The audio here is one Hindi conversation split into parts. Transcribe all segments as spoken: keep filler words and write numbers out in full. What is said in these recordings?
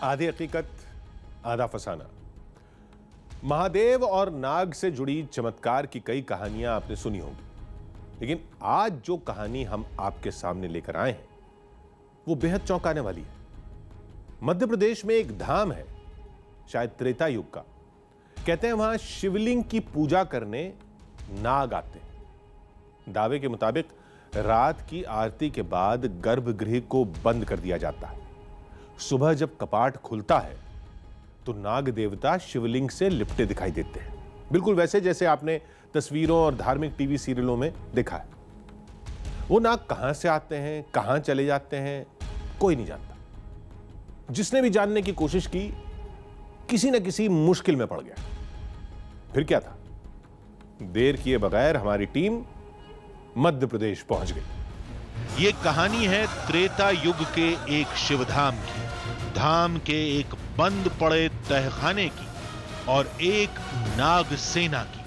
आधी हकीकत आधा फसाना। महादेव और नाग से जुड़ी चमत्कार की कई कहानियां आपने सुनी होंगी, लेकिन आज जो कहानी हम आपके सामने लेकर आए हैं वो बेहद चौंकाने वाली है। मध्य प्रदेश में एक धाम है, शायद त्रेता युग का। कहते हैं वहां शिवलिंग की पूजा करने नाग आते हैं। दावे के मुताबिक रात की आरती के बाद गर्भगृह को बंद कर दिया जाता है। सुबह जब कपाट खुलता है तो नाग देवता शिवलिंग से लिपटे दिखाई देते हैं, बिल्कुल वैसे जैसे आपने तस्वीरों और धार्मिक टीवी सीरियलों में देखा है। वो नाग कहां से आते हैं, कहां चले जाते हैं, कोई नहीं जानता। जिसने भी जानने की कोशिश की, किसी न किसी मुश्किल में पड़ गया। फिर क्या था? देर किए बगैर हमारी टीम मध्य प्रदेश पहुंच गई। ये कहानी है त्रेता युग के एक शिवधाम की, धाम के एक बंद पड़े तहखाने की और एक नाग सेना की।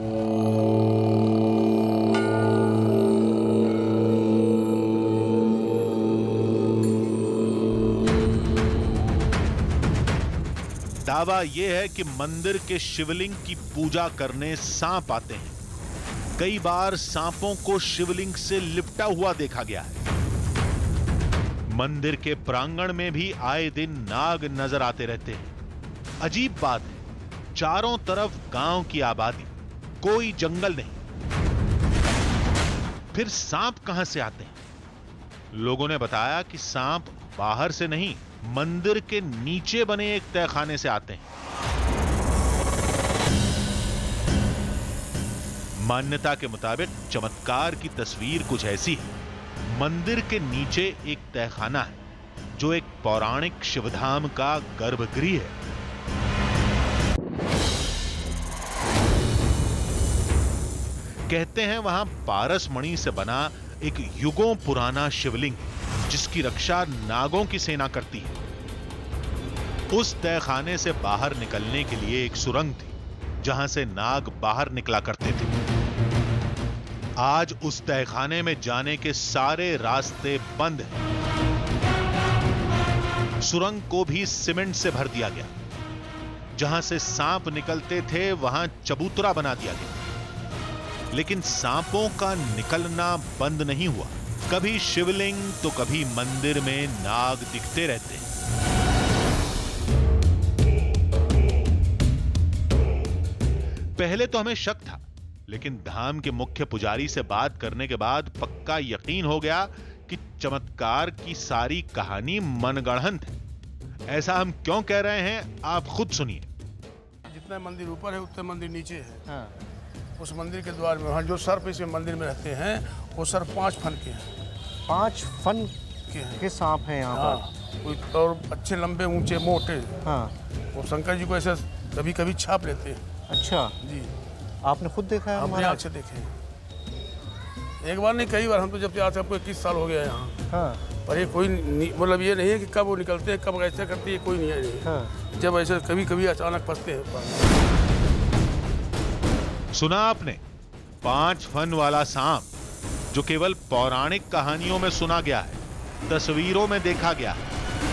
दावा यह है कि मंदिर के शिवलिंग की पूजा करने सांप आते हैं। कई बार सांपों को शिवलिंग से लिपटा हुआ देखा गया है। मंदिर के प्रांगण में भी आए दिन नाग नजर आते रहते हैं। अजीब बात है, चारों तरफ गांव की आबादी, कोई जंगल नहीं। फिर सांप कहां से आते हैं? लोगों ने बताया कि सांप बाहर से नहीं, मंदिर के नीचे बने एक तहखाने से आते हैं। मान्यता के मुताबिक चमत्कार की तस्वीर कुछ ऐसी है। मंदिर के नीचे एक तहखाना है जो एक पौराणिक शिवधाम का गर्भगृह है। कहते हैं वहां पारस मणि से बना एक युगों पुराना शिवलिंग जिसकी रक्षा नागों की सेना करती है। उस तहखाने से बाहर निकलने के लिए एक सुरंग थी जहां से नाग बाहर निकला करते थे। आज उस तहखाने में जाने के सारे रास्ते बंद हैं। सुरंग को भी सीमेंट से भर दिया गया। जहां से सांप निकलते थे वहां चबूतरा बना दिया गया। लेकिन सांपों का निकलना बंद नहीं हुआ। कभी शिवलिंग तो कभी मंदिर में नाग दिखते रहते हैं। पहले तो हमें शक था, लेकिन धाम के मुख्य पुजारी से बात करने के बाद पक्का यकीन हो गया कि चमत्कार की सारी कहानी मनगढ़ंत है। ऐसा हम क्यों कह रहे हैं, आप खुद सुनिए। जितना मंदिर ऊपर है उतना मंदिर नीचे है। हाँ। उस मंदिर के द्वार में जो सर्प इस मंदिर में रहते हैं वो सर्प पांच फन के हैं। पांच फन के हैं के सांप हैं यहाँ हाँ, पर। और अच्छे लंबे ऊंचे मोटे। हाँ। वो शंकर जी को ऐसे कभी कभी छाप लेते हैं। अच्छा जी, आपने खुद देखा है? हमने आंख से देखे। एक बार नहीं, कई बार। हम तो जब से आज हमको इक्कीस साल हो गया यहाँ। हाँ। पर ये कोई मतलब ये नहीं है कि कब वो निकलते हैं, कब ऐसे करते हैं, कोई नहीं है। हाँ। जब ऐसे कभी कभी अचानक फंसते हैं। सुना आपने, पांच फन वाला सांप जो केवल पौराणिक कहानियों में सुना गया है, तस्वीरों में देखा गया है।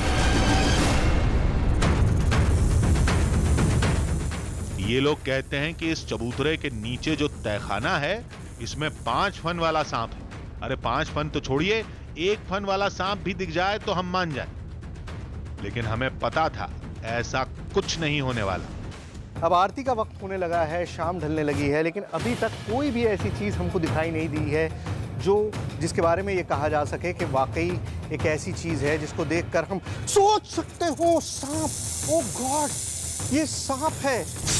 ये लोग कहते हैं कि इस चबूतरे के नीचे जो तहखाना है इसमें पांच फन वाला सांप है। अरे पांच फन तो छोड़िए, एक फन वाला सांप भी दिख जाए तो हम मान जाए। लेकिन हमें पता था ऐसा कुछ नहीं होने वाला। अब आरती का वक्त होने लगा है, शाम ढलने लगी है, लेकिन अभी तक कोई भी ऐसी चीज हमको दिखाई नहीं दी है जो जिसके बारे में ये कहा जा सके कि वाकई एक ऐसी चीज है जिसको देखकर हम सोच सकते हो सांप, ओ गॉड, ये सांप है।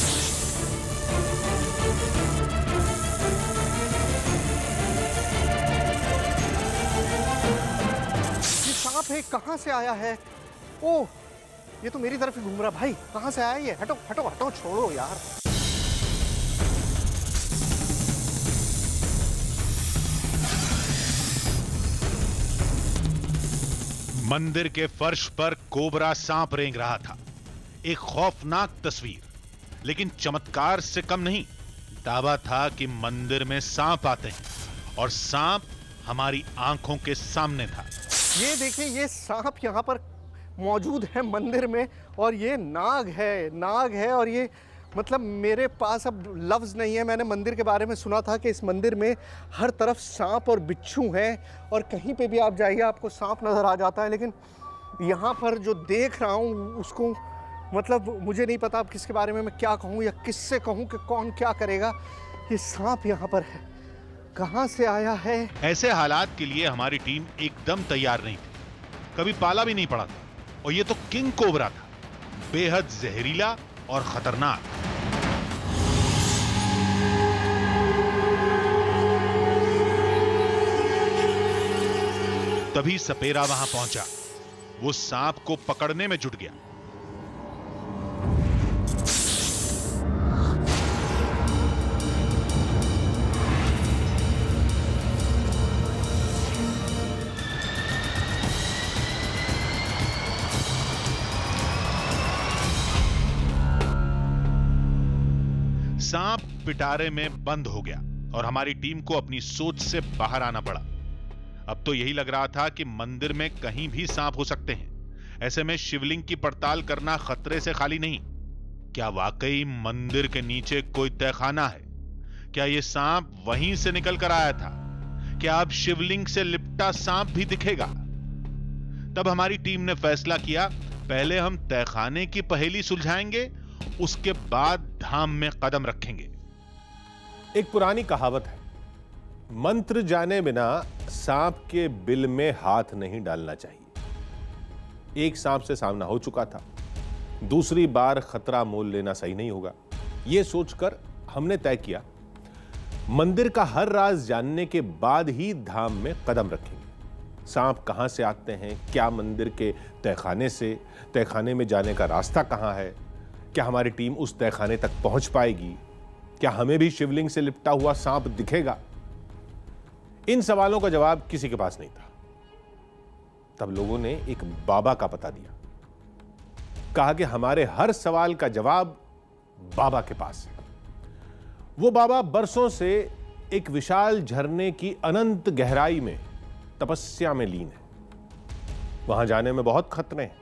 ये सांप है, कहां से आया है? ओह, ये तो मेरी तरफ ही घूम रहा। भाई कहां से आया ये? हटो हटो हटो, छोड़ो यार। मंदिर के फर्श पर कोबरा सांप रेंग रहा था। एक खौफनाक तस्वीर, लेकिन चमत्कार से कम नहीं। दावा था कि मंदिर में सांप आते हैं और सांप हमारी आंखों के सामने था। ये देखिए, ये सांप यहाँ पर मौजूद है मंदिर में, और ये नाग है, नाग है। और ये मतलब मेरे पास अब लफ्ज़ नहीं है। मैंने मंदिर के बारे में सुना था कि इस मंदिर में हर तरफ सांप और बिच्छू हैं, और कहीं पे भी आप जाइए आपको सांप नज़र आ जाता है। लेकिन यहाँ पर जो देख रहा हूँ उसको मतलब मुझे नहीं पता अब किसके बारे में मैं क्या कहूँ या किससे कहूँ कि कौन क्या करेगा। ये सांप यहाँ पर है, कहाँ से आया है? ऐसे हालात के लिए हमारी टीम एकदम तैयार नहीं थी, कभी पाला भी नहीं पड़ा था। और ये तो किंग कोबरा था, बेहद जहरीला और खतरनाक। तभी सपेरा वहां पहुंचा, वो सांप को पकड़ने में जुट गया। सांप पिटारे में बंद हो गया और हमारी टीम को अपनी सोच से बाहर आना पड़ा। अब तो यही लग रहा था कि मंदिर में कहीं भी सांप हो सकते हैं। ऐसे में शिवलिंग की पड़ताल करना खतरे से खाली नहीं। क्या वाकई मंदिर के नीचे कोई तहखाना है? क्या यह सांप वहीं से निकल कर आया था? क्या अब शिवलिंग से लिपटा सांप भी दिखेगा? तब हमारी टीम ने फैसला किया, पहले हम तहखाने की पहेली सुलझाएंगे, उसके बाद धाम में कदम रखेंगे। एक पुरानी कहावत है, मंत्र जाने बिना सांप के बिल में हाथ नहीं डालना चाहिए। एक सांप से सामना हो चुका था, दूसरी बार खतरा मोल लेना सही नहीं होगा। यह सोचकर हमने तय किया, मंदिर का हर राज जानने के बाद ही धाम में कदम रखेंगे। सांप कहां से आते हैं, क्या मंदिर के तहखाने से, तहखाने में जाने का रास्ता कहां है, क्या हमारी टीम उस तहखाने तक पहुंच पाएगी, क्या हमें भी शिवलिंग से लिपटा हुआ सांप दिखेगा? इन सवालों का जवाब किसी के पास नहीं था। तब लोगों ने एक बाबा का पता दिया, कहा कि हमारे हर सवाल का जवाब बाबा के पास है। वो बाबा बरसों से एक विशाल झरने की अनंत गहराई में तपस्या में लीन है। वहां जाने में बहुत खतरे हैं,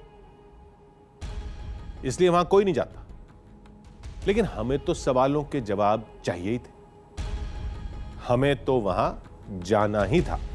इसलिए वहां कोई नहीं जाता। लेकिन हमें तो सवालों के जवाब चाहिए ही थे, हमें तो वहां जाना ही था।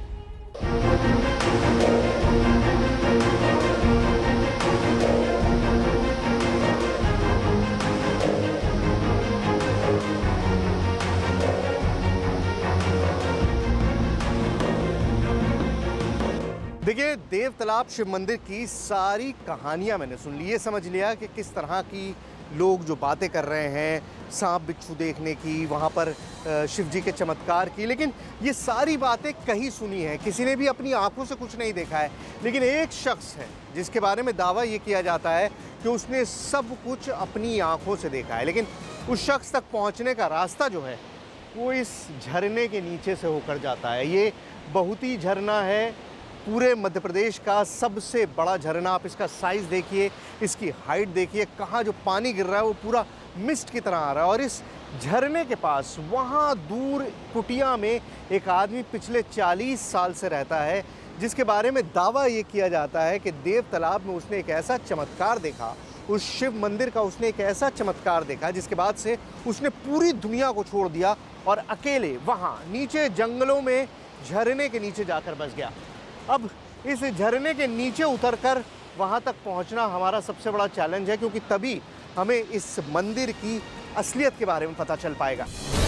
देखिए, देव तालाब शिव मंदिर की सारी कहानियां मैंने सुन ली। ये समझ लिया कि किस तरह की लोग जो बातें कर रहे हैं, सांप बिच्छू देखने की, वहाँ पर शिव जी के चमत्कार की, लेकिन ये सारी बातें कहीं सुनी है, किसी ने भी अपनी आंखों से कुछ नहीं देखा है। लेकिन एक शख्स है जिसके बारे में दावा ये किया जाता है कि उसने सब कुछ अपनी आंखों से देखा है। लेकिन उस शख्स तक पहुँचने का रास्ता जो है वो इस झरने के नीचे से होकर जाता है। ये बहुती झरना है, पूरे मध्य प्रदेश का सबसे बड़ा झरना। आप इसका साइज़ देखिए, इसकी हाइट देखिए, कहाँ जो पानी गिर रहा है वो पूरा मिस्ट की तरह आ रहा है। और इस झरने के पास वहाँ दूर कुटिया में एक आदमी पिछले चालीस साल से रहता है, जिसके बारे में दावा ये किया जाता है कि देव तालाब में उसने एक ऐसा चमत्कार देखा, उस शिव मंदिर का उसने एक ऐसा चमत्कार देखा जिसके बाद से उसने पूरी दुनिया को छोड़ दिया और अकेले वहाँ नीचे जंगलों में झरने के नीचे जाकर बस गया। अब इस झरने के नीचे उतरकर वहाँ तक पहुँचना हमारा सबसे बड़ा चैलेंज है, क्योंकि तभी हमें इस मंदिर की असलियत के बारे में पता चल पाएगा।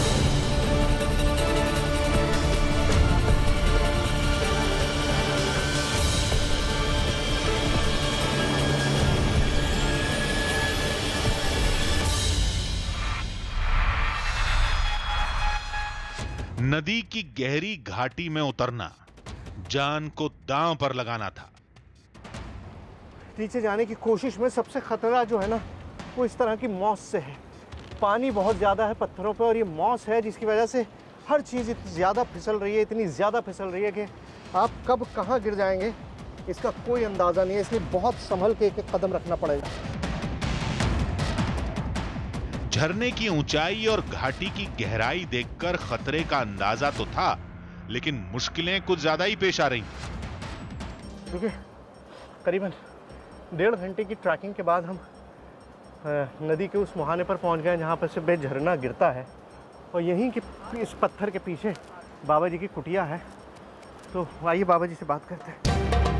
नदी की गहरी घाटी में उतरना जान को दांव पर लगाना था। नीचे जाने की कोशिश में सबसे खतरा जो है ना, वो इस तरह की मौस से है। पानी बहुत ज़्यादा है पत्थरों पे और ये मौस है जिसकी वजह से हर चीज़ इतनी ज़्यादा फिसल रही है, इतनी ज़्यादा फिसल रही है कि आप कब कहाँ गिर जाएंगे इसका कोई अंदाज़ा नहीं है। इसलिए बहुत संभल के एक एक कदम रखना पड़ेगा। झरने की ऊंचाई और घाटी की गहराई देखकर खतरे का अंदाजा तो था, लेकिन मुश्किलें कुछ ज्यादा ही पेश आ रही। देखिए, करीबन डेढ़ घंटे की ट्रैकिंग के बाद हम नदी के उस मुहाने पर पहुंच गए जहाँ पर से बे झरना गिरता है और यहीं के इस पत्थर के पीछे बाबा जी की कुटिया है। तो आइए बाबा जी से बात करते हैं।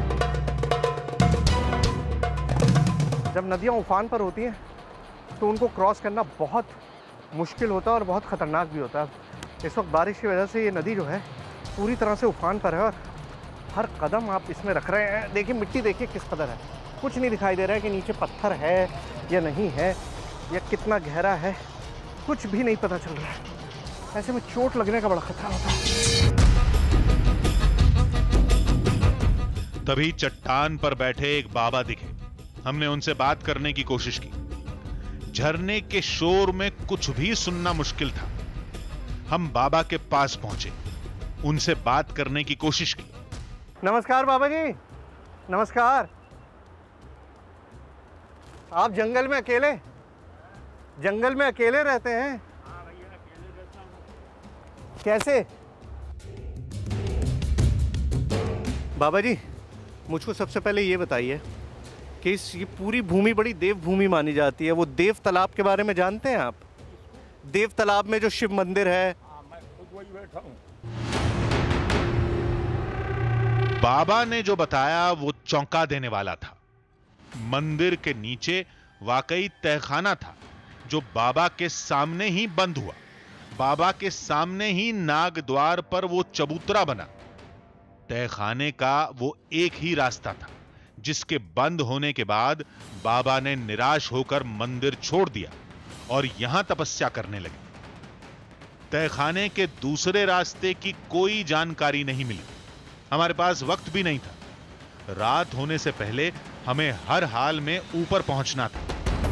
जब नदियाँ उफान पर होती हैं तो उनको क्रॉस करना बहुत मुश्किल होता है और बहुत ख़तरनाक भी होता है। इस वक्त बारिश की वजह से ये नदी जो है पूरी तरह से उफान पर है और हर कदम आप इसमें रख रहे हैं। देखिए मिट्टी देखिए किस कदर है, कुछ नहीं दिखाई दे रहा है कि नीचे पत्थर है या नहीं है या कितना गहरा है, कुछ भी नहीं पता चल रहा है। ऐसे में चोट लगने का बड़ा खतरा होता है। तभी चट्टान पर बैठे एक बाबा दिखे। हमने उनसे बात करने की कोशिश की। झरने के शोर में कुछ भी सुनना मुश्किल था। हम बाबा के पास पहुंचे, उनसे बात करने की कोशिश की। नमस्कार बाबा जी। नमस्कार। आप जंगल में अकेले जंगल में अकेले रहते हैं? कैसे? बाबा जी मुझको सबसे पहले ये बताइए कि इस ये पूरी भूमि बड़ी देव भूमि मानी जाती है। वो देव तालाब के बारे में जानते हैं आप? देव तालाब में जो शिव मंदिर है। मैं खुद वही बैठा हूं। बाबा ने जो बताया वो चौंका देने वाला था। मंदिर के नीचे वाकई तहखाना था जो बाबा के सामने ही बंद हुआ। बाबा के सामने ही नाग द्वार पर वो चबूतरा बना। तहखाने का वो एक ही रास्ता था जिसके बंद होने के बाद बाबा ने निराश होकर मंदिर छोड़ दिया और यहां तपस्या करने लगे। तहखाने के दूसरे रास्ते की कोई जानकारी नहीं मिली। हमारे पास वक्त भी नहीं था। रात होने से पहले हमें हर हाल में ऊपर पहुंचना था।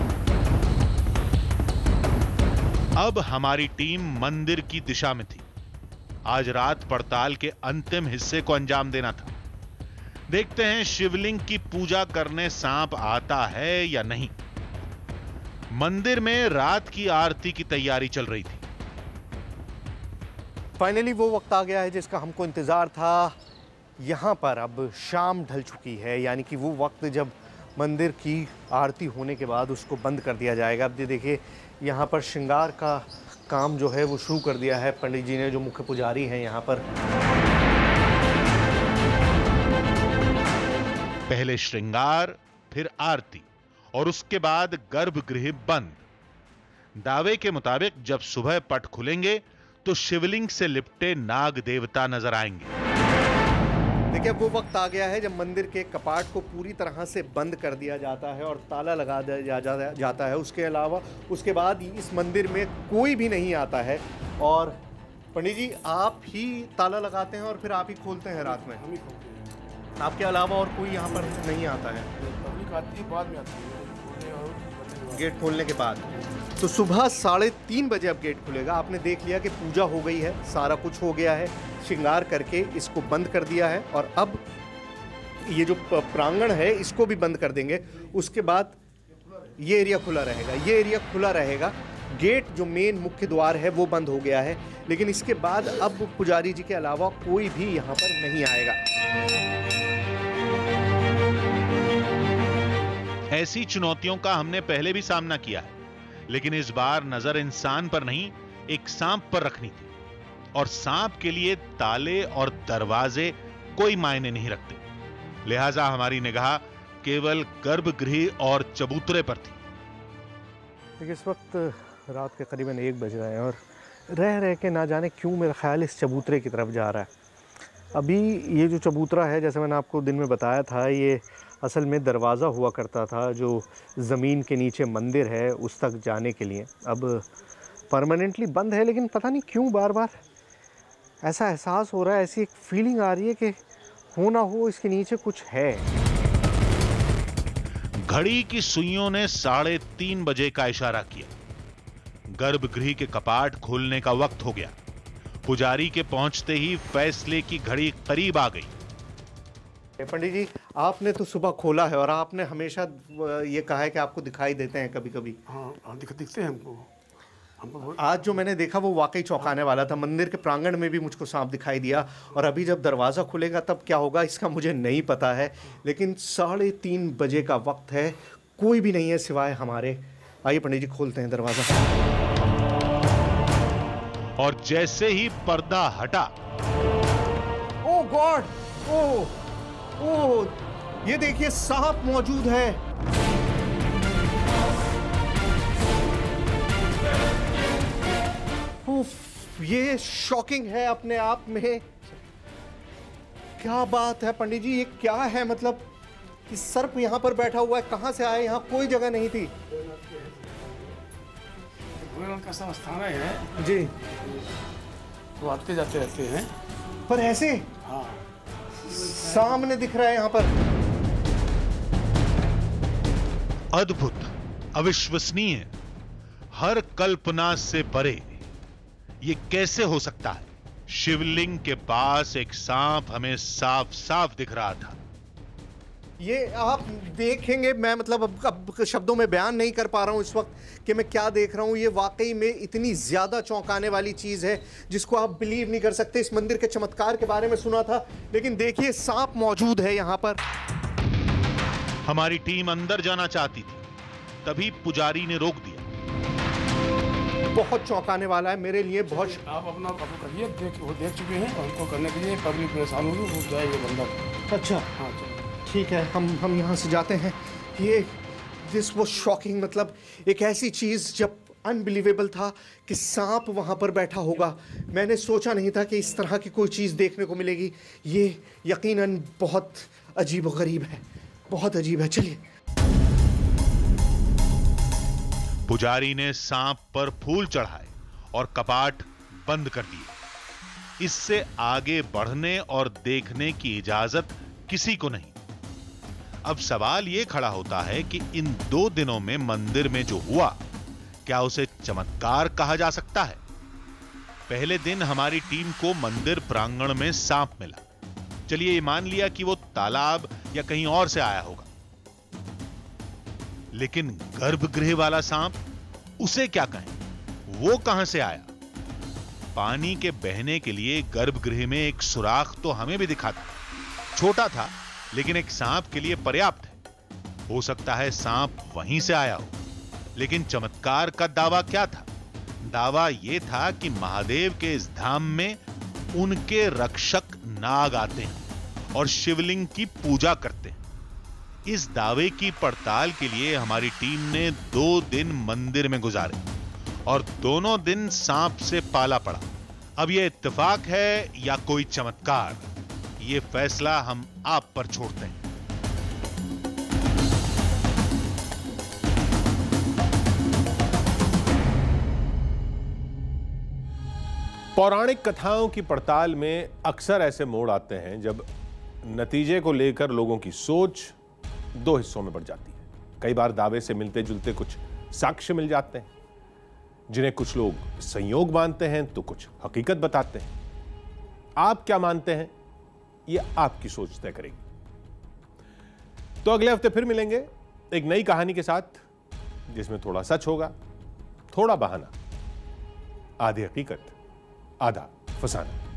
अब हमारी टीम मंदिर की दिशा में थी। आज रात पड़ताल के अंतिम हिस्से को अंजाम देना था। देखते हैं शिवलिंग की पूजा करने सांप आता है या नहीं। मंदिर में रात की आरती की तैयारी चल रही थी। फाइनली वो वक्त आ गया है जिसका हमको इंतजार था। यहाँ पर अब शाम ढल चुकी है, यानी कि वो वक्त जब मंदिर की आरती होने के बाद उसको बंद कर दिया जाएगा। अब देखिए यहाँ पर श्रृंगार का काम जो है वो शुरू कर दिया है पंडित जी ने, जो मुख्य पुजारी हैं यहाँ पर। पहले श्रृंगार, फिर आरती और उसके बाद गर्भगृह बंद। दावे के मुताबिक जब सुबह पट खुलेंगे तो शिवलिंग से लिपटे नाग देवता नजर आएंगे। देखिए अब वो वक्त आ गया है जब मंदिर के कपाट को पूरी तरह से बंद कर दिया जाता है और ताला लगा दिया जा, जा, जाता है। उसके अलावा उसके बाद इस मंदिर में कोई भी नहीं आता है। और पंडित जी आप ही ताला लगाते हैं और फिर आप ही खोलते हैं रात में? हम ही खोलते हैं। आपके अलावा और कोई यहाँ पर नहीं आता है? पब्लिक आती है बाद में आती है, गेट खोलने के बाद। तो सुबह साढ़े तीन बजे अब गेट खुलेगा। आपने देख लिया कि पूजा हो गई है, सारा कुछ हो गया है, श्रृंगार करके इसको बंद कर दिया है और अब ये जो प्रांगण है इसको भी बंद कर देंगे। उसके बाद ये एरिया खुला रहेगा। ये एरिया खुला रहेगा। गेट जो मेन मुख्य द्वार है वो बंद हो गया है, लेकिन इसके बाद अब पुजारी जी के अलावा कोई भी यहाँ पर नहीं आएगा। ऐसी चुनौतियों का हमने पहले भी सामना किया है, लेकिन इस बार नजर इंसान पर नहीं एक सांप पर रखनी थी। और सांप के लिए ताले और दरवाजे कोई मायने नहीं रखते, लिहाजा हमारी निगाह केवल गर्भगृह और चबूतरे पर थी। देखिए इस वक्त रात के करीबन एक बज रहे हैं और रह रह के ना जाने क्यों मेरा ख्याल इस चबूतरे की तरफ जा रहा है। अभी ये जो चबूतरा है, जैसे मैंने आपको दिन में बताया था, ये असल में दरवाज़ा हुआ करता था जो ज़मीन के नीचे मंदिर है उस तक जाने के लिए। अब परमानेंटली बंद है, लेकिन पता नहीं क्यों बार बार ऐसा एहसास हो रहा है, ऐसी एक फीलिंग आ रही है कि हो ना हो इसके नीचे कुछ है। घड़ी की सुइयों ने साढ़े तीन बजे का इशारा किया। गर्भगृह के कपाट खोलने का वक्त हो गया। पुजारी के पहुंचते ही फैसले की घड़ी करीब आ गई। पंडित जी आपने तो सुबह खोला है और आपने हमेशा ये कहा है कि आपको दिखाई देते हैं कभी कभी। हाँ हाँ दिख, दिखते हैं हमको। आज जो मैंने देखा वो वाकई चौंकाने वाला था। मंदिर के प्रांगण में भी मुझको सांप दिखाई दिया, और अभी जब दरवाज़ा खुलेगा तब क्या होगा इसका मुझे नहीं पता है। लेकिन साढ़े तीन बजे का वक्त है, कोई भी नहीं है सिवाय हमारे। आइए पंडित जी, खोलते हैं दरवाज़ा। और जैसे ही पर्दा हटा, ओह गॉड, ओह ओह, ये देखिए सांप मौजूद है। उफ, ये शॉकिंग है अपने आप में। क्या बात है पंडित जी, ये क्या है? मतलब कि सर्प यहाँ पर बैठा हुआ है, कहाँ से आया? यहाँ कोई जगह नहीं थी। भोलेनाथ का सब स्थान है जी, तो आते जाते रहते हैं। पर ऐसे हाँ, सामने दिख रहा है यहाँ पर। अद्भुत, अविश्वसनीय, हर कल्पना से परे। ये कैसे हो सकता है? शिवलिंग के पास एक सांप हमें साफ साफ दिख रहा था। ये आप देखेंगे, मैं मतलब अब, अब शब्दों में बयान नहीं कर पा रहा हूं इस वक्त कि मैं क्या देख रहा हूं। ये वाकई में इतनी ज्यादा चौंकाने वाली चीज है जिसको आप बिलीव नहीं कर सकते। इस मंदिर के चमत्कार के बारे में सुना था, लेकिन देखिए सांप मौजूद है यहाँ पर। हमारी टीम अंदर जाना चाहती थी, तभी पुजारी ने रोक दिया। बहुत चौंकाने वाला है मेरे लिए। बहुत आप अपना आप करिए, देख वो देख चुके हैं, और उनको करने के लिए पब्लिक परेशान होगी, वो जाएंगे बंदर। अच्छा, हाँ चलो ठीक है, हम हम यहाँ से जाते हैं। ये दिस वो शॉकिंग, मतलब एक ऐसी चीज़ जब अनबिलीवेबल था कि सांप वहाँ पर बैठा होगा। मैंने सोचा नहीं था कि इस तरह की कोई चीज़ देखने को मिलेगी। ये यकीनन बहुत अजीब व गरीब है, बहुत अजीब है। चलिए। पुजारी ने सांप पर फूल चढ़ाए और कपाट बंद कर दिए। इससे आगे बढ़ने और देखने की इजाजत किसी को नहीं। अब सवाल यह खड़ा होता है कि इन दो दिनों में मंदिर में जो हुआ, क्या उसे चमत्कार कहा जा सकता है? पहले दिन हमारी टीम को मंदिर प्रांगण में सांप मिला। चलिए ये मान लिया कि वो तालाब या कहीं और से आया होगा, लेकिन गर्भगृह वाला सांप, उसे क्या कहें? वो कहां से आया? पानी के बहने के लिए गर्भगृह में एक सुराख तो हमें भी दिखा था, छोटा था लेकिन एक सांप के लिए पर्याप्त है। हो सकता है सांप वहीं से आया हो। लेकिन चमत्कार का दावा क्या था? दावा यह था कि महादेव के इस धाम में उनके रक्षक नाग आते हैं और शिवलिंग की पूजा करते हैं। इस दावे की पड़ताल के लिए हमारी टीम ने दो दिन मंदिर में गुजारे और दोनों दिन सांप से पाला पड़ा। अब यह इत्तेफाक है या कोई चमत्कार, ये फैसला हम आप पर छोड़ते हैं। पौराणिक कथाओं की पड़ताल में अक्सर ऐसे मोड़ आते हैं जब नतीजे को लेकर लोगों की सोच दो हिस्सों में बढ़ जाती है। कई बार दावे से मिलते जुलते कुछ साक्ष्य मिल जाते हैं, जिन्हें कुछ लोग संयोग मानते हैं तो कुछ हकीकत बताते हैं। आप क्या मानते हैं, ये आपकी सोच तय करेगी। तो अगले हफ्ते फिर मिलेंगे एक नई कहानी के साथ, जिसमें थोड़ा सच होगा, थोड़ा बहाना, आधी हकीकत, आधा फसाना।